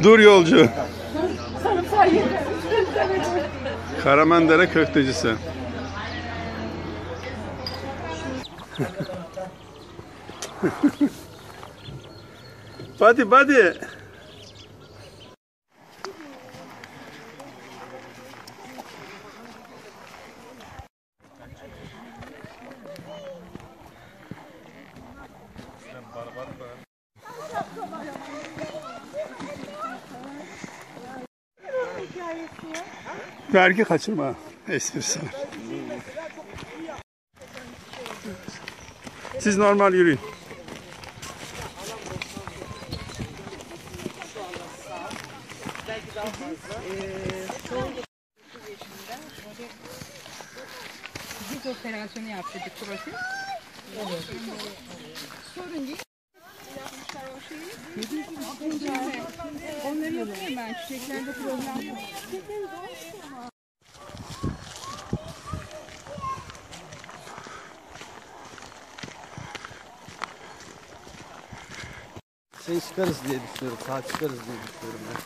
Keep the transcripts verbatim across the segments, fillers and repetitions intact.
Dur yolcu. Karamandere köftecisi. Hadi hadi. Vergi kaçırma esprisi var. Siz normal yürüyün. Biz operasyonu yaptırdık burası. Evet. Sorun değil. Yapmışlar o şeyi. Onları yapıyorum ben. Çiçeklerde problem yok. Şey çıkarız diye düşünüyorum. Sağ çıkarız diye düşünüyorum ben.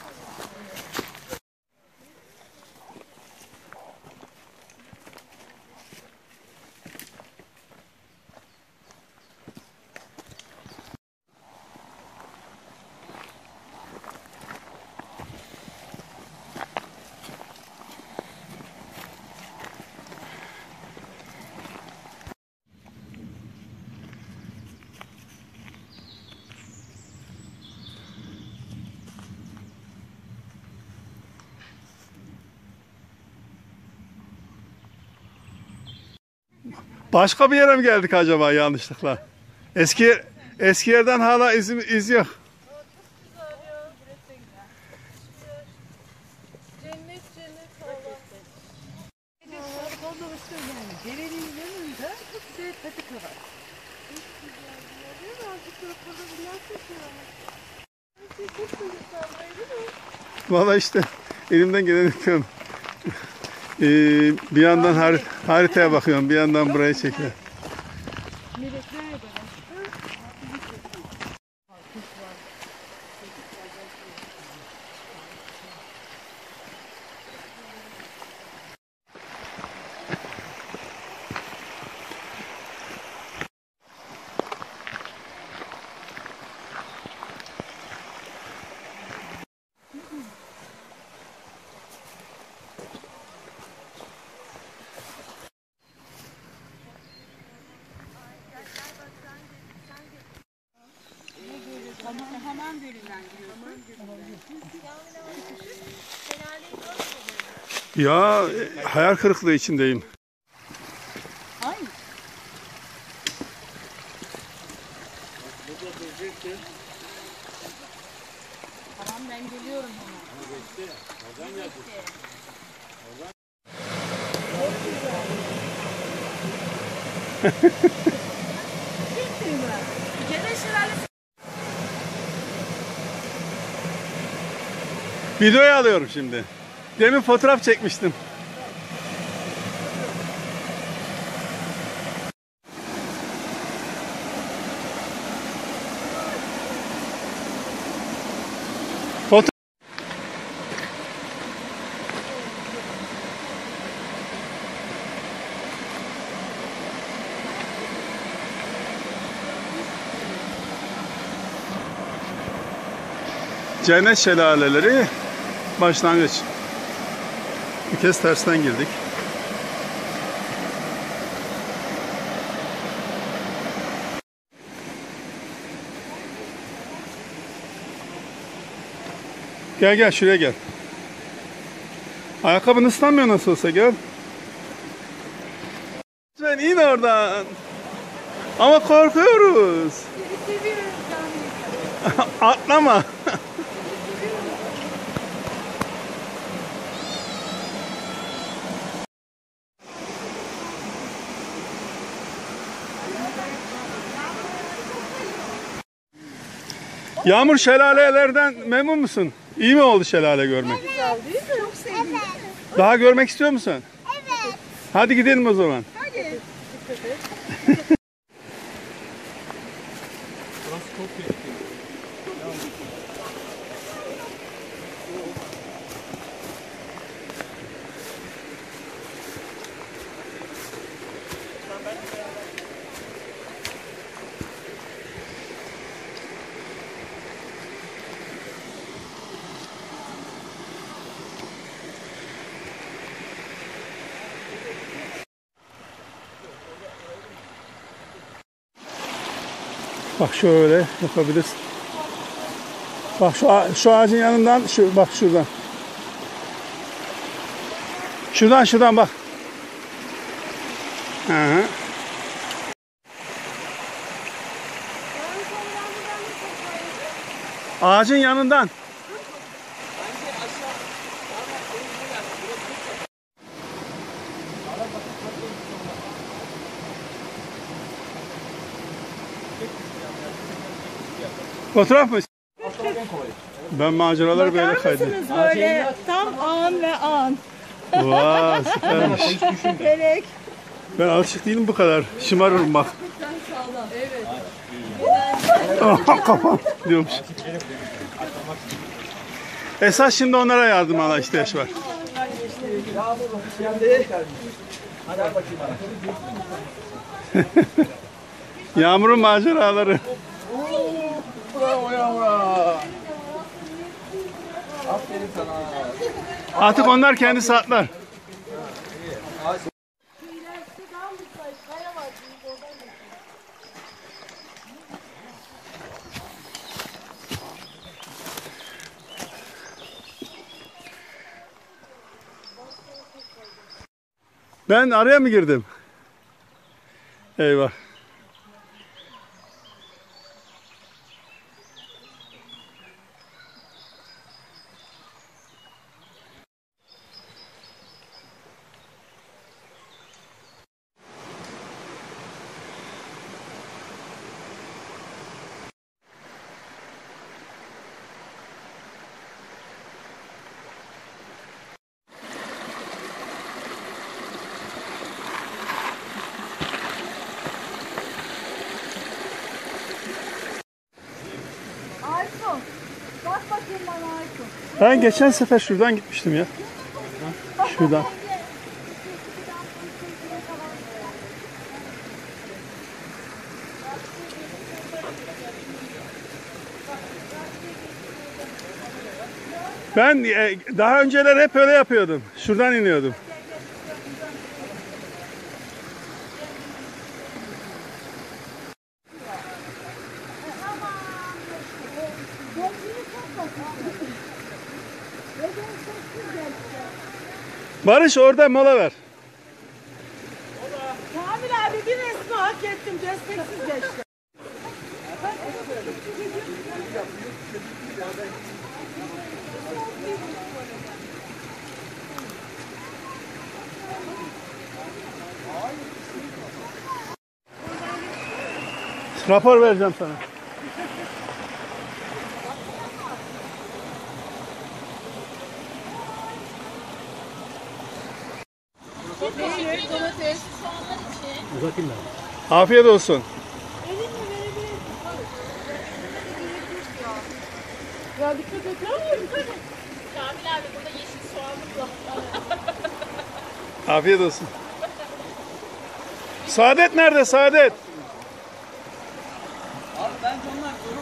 Başka bir yere mi geldik acaba yanlışlıkla? Eski eski yerden hala iz, iz yok. Cennet cennet hava. Derenin yanında çok güzel patika var. Çok güzel. Değil mi? Azıcık da biraz seçiyor ama. Çok güzel değil mi? Valla işte elimden geleni yapıyorum. Ee, bir yandan har haritaya bakıyorum, bir yandan buraya çekiyorum. Hamam Gölü'nden Ya hayal kırıklığı içindeyim. Aynı. Tamam ben geliyorum hemen. Videoyu alıyorum şimdi. Demin fotoğraf çekmiştim. Foto Cennet şelaleleri başlangıç. Bir kez tersten girdik. Gel gel şuraya gel. Ayakkabın ıslanmıyor nasıl olsa, gel. Lütfen in oradan. Ama korkuyoruz. Atlama. Yağmur, şelalelerden memnun musun? İyi mi oldu şelale görmek? Güzel değil mi? Çok sevdim. Evet. Daha görmek istiyor musun? Evet. Hadi gidelim o zaman. Hadi. Bak şöyle yapabilirsin. Bak şu, ağa- şu ağacın yanından, şu bak şuradan. Şuradan şuradan bak. Hı hı. Ağacın yanından. Fotoğraf mı? Ben maceraları böyle kaydediyorum. Böyle tam an ve an. Vay süpermiş. Gerek. Ben alışık değilim bu kadar. Şımarırım bak. Evet. Kafam diyormuş. Esas şimdi onlara yardım ala ihtiyaç var. Yağmurun maceraları. Bravo yavrum. Aferin sana. Artık onlar kendisi atlar. Ben araya mı girdim? Eyvah. Aysun. Bak bakayım bana Aysun. Ben geçen sefer şuradan gitmiştim ya. Şuradan. Ben e, daha önceler hep öyle yapıyordum. Şuradan iniyordum. Barış orada mola ver. Kamil abi bir resmi hak ettim. Desteksiz geçti. Rapor vereceğim sana. Afiyet olsun. Ya dikkat et. Kamil abi burada yeşil soğanlık var. Afiyet olsun. Saadet nerede Saadet? Abi bence onlar durum.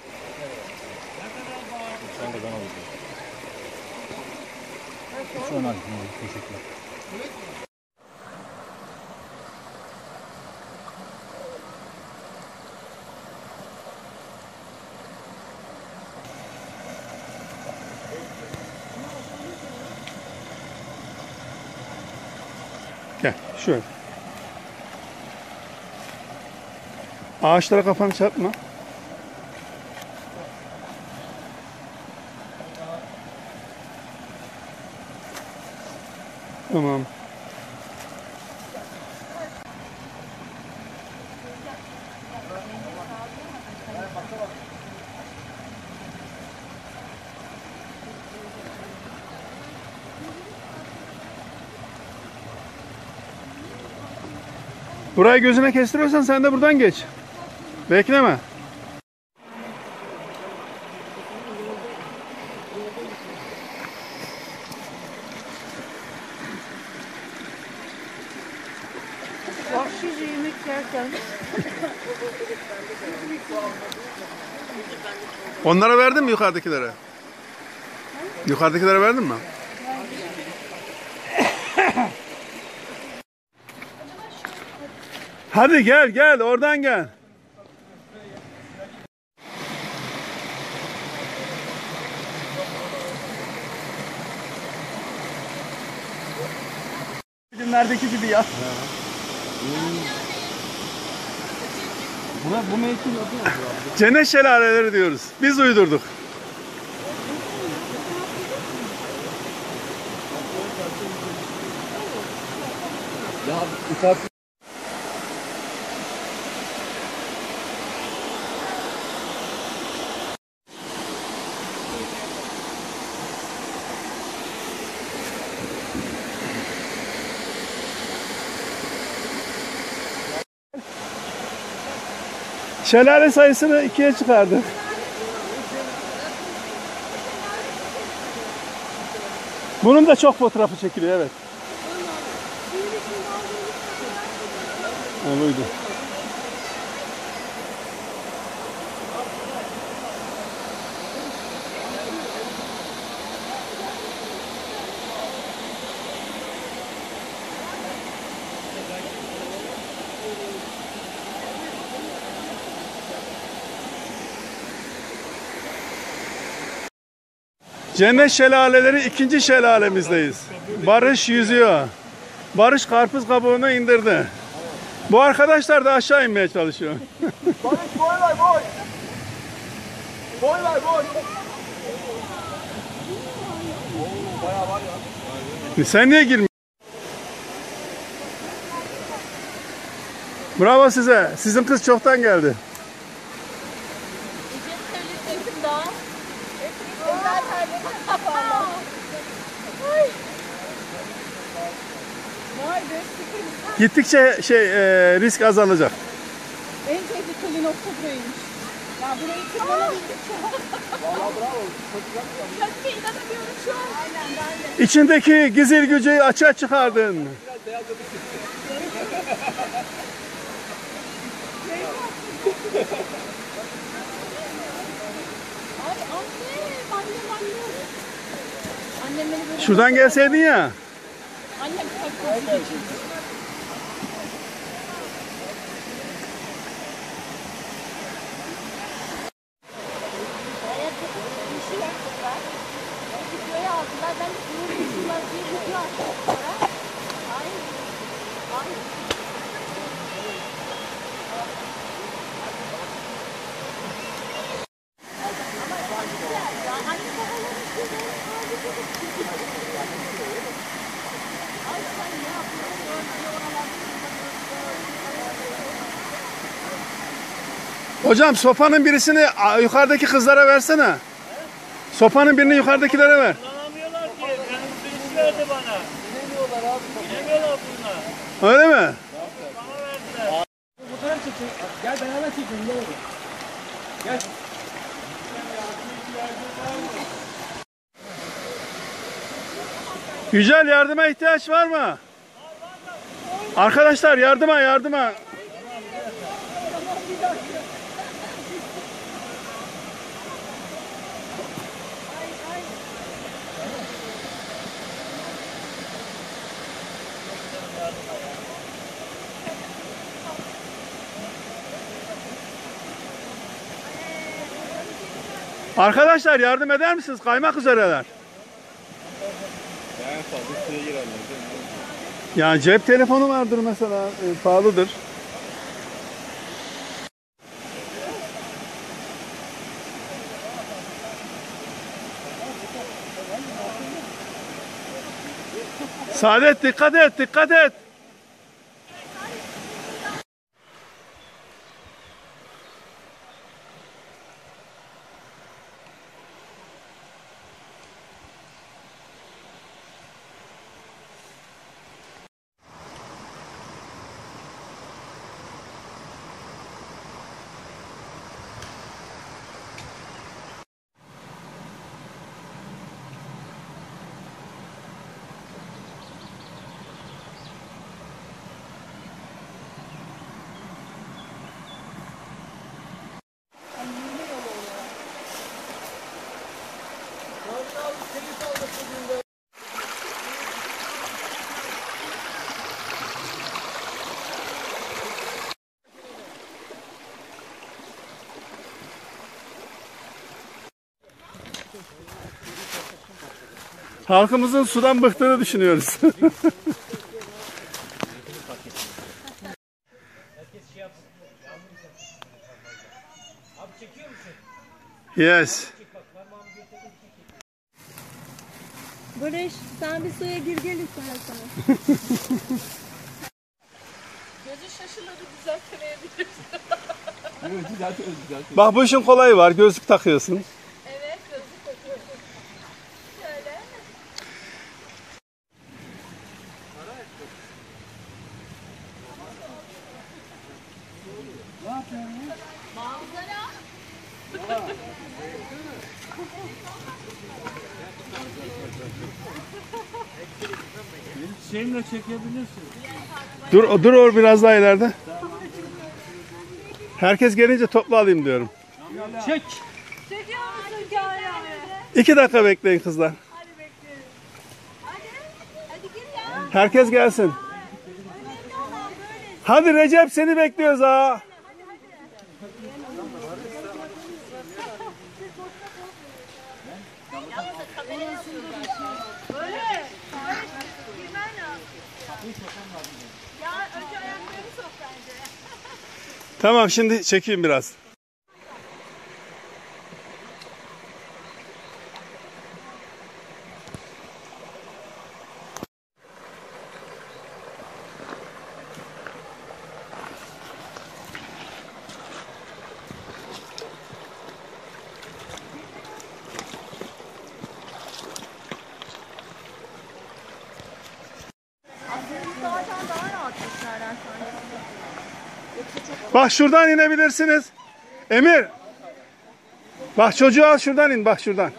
Gel şöyle. Ağaçlara kafanı çarpma. Tamam. Burayı gözüne kestiriyorsan sen de buradan geç. Bekleme. Vahşice yemek yerken. Onlara verdin mi yukarıdakilere? Yukarıdakilere verdin mi? Hadi gel gel oradan gel. filmlerdeki gibi ya. Buna, bu mevkin adı ne abi? Cennet şelaleleri diyoruz. Biz uydurduk. Ya uçak. Şelale sayısını ikiye çıkardık. Bunun da çok fotoğrafı çekiliyor, evet. O buydu. Cennet şelaleleri ikinci şelalemizdeyiz. Barış yüzüyor. Barış karpuz kabuğunu indirdi. Bu arkadaşlar da aşağı inmeye çalışıyor. Barış boy ver boy. Boy ver boy. Bayağı var ya. Sen niye girmiyorsun? Bravo size. Sizin kız çoktan geldi. Söyleseydim daha. Özel terledim kapalı. Vay be, sıkıntı. Gittikçe şey e, risk azalacak. En tehlikeli nokta buraymış. Ya burayı tırmanabildik şu an. Valla bravo. Kendime inanamıyorum şu an. Aynen ben de. İçindeki gizil gücü açığa çıkardın. Ay annem, annem, annem. Annem beni böyle... Şuradan gelseydin ya. Annem kalk kalk. Videoyu aldılar. Ben de bunu düşünmez diye video açtım sonra. Ay. Ay. Hocam sopanın birisini a, yukarıdaki kızlara versene. Sopanın birini yukarıdakilere ver. Kullanamıyorlar ki. Benim birisi verdi bana. Bilemiyorlar abi. Bilemiyorlar bunlar. Öyle mi? Bana verdiler. Fotoğraf çekin. Gel beraber çekelim. Ne olur. Gel. Yücel, yardıma ihtiyaç var mı? Arkadaşlar yardıma yardıma. Arkadaşlar yardım eder misiniz? Kaymak üzereler. Ya cep telefonu vardır mesela, e, pahalıdır. Saadet dikkat et, dikkat et. Halkımızın sudan bıktığını düşünüyoruz. Yes. Barış sen bir suya gir gel istersen. Gözü şaşırmadı düzeltemeyebilirsin. Evet, düzeltiyoruz, düzeltiyoruz. Bak bu işin kolayı var. Gözlük takıyorsun. Evet gözlük takıyorsun. Şöyle. Şeyimle çekebilirsin. Dur, dur or biraz daha ileride. Herkes gelince toplu alayım diyorum. Çek. Çekiyor musun Kaya? İki dakika bekleyin kızlar. Hadi bekliyorum. Hadi. Hadi gir ya. Herkes gelsin. Önemli olan böyle. Hadi Recep seni bekliyoruz ha. Böyle. Girmen lazım. Ya önce ayaklarını sok bence. Tamam şimdi çekeyim biraz. Zaten daha rahat işlerden sonra. Bak şuradan inebilirsiniz. Emir. Bak çocuğu al şuradan in. Bak şuradan.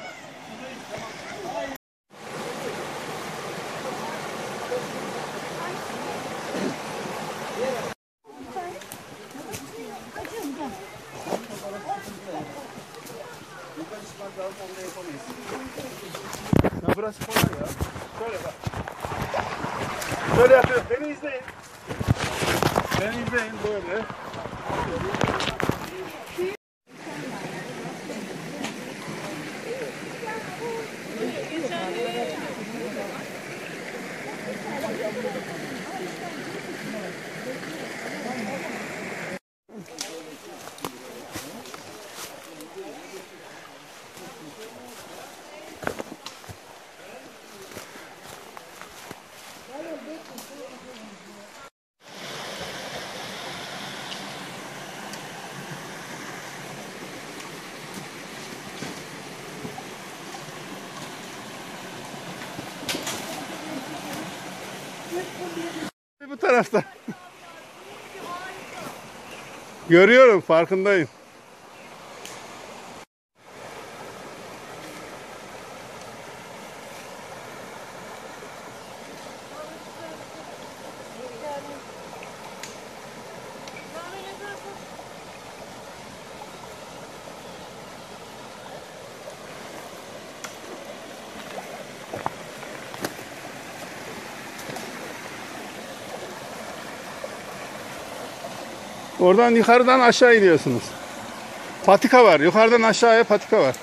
Ya burası kolay ya. Şöyle bak. Şöyle yapıyorum. Beni izleyin. Beni izleyin böyle. Bu tarafta. Görüyorum, farkındayım. Oradan yukarıdan aşağı iniyorsunuz. Patika var. Yukarıdan aşağıya patika var.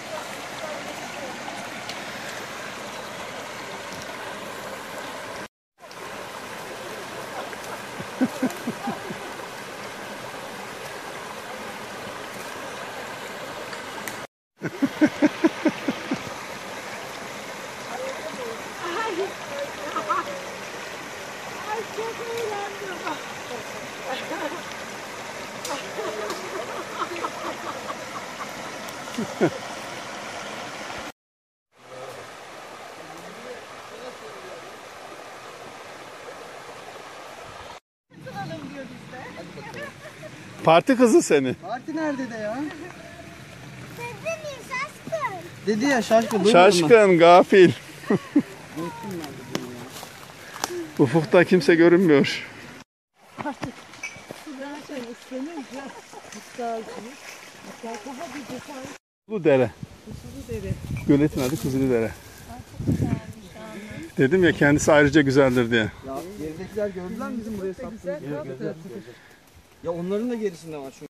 Ay çok eğlendim. Parti kızı seni. Parti nerede de ya? Dedim şaşkın. Dedi ya şaşkın. duymadın mı? Şaşkın, gafil. Ufukta kimse görünmüyor. Kızıldere. Göletin adı Kızıldere. Dedim ya kendisi ayrıca güzeldir diye. Ya geridekiler gördüler mi bizim buraya sattığımız? Ya onların da gerisinde var çünkü.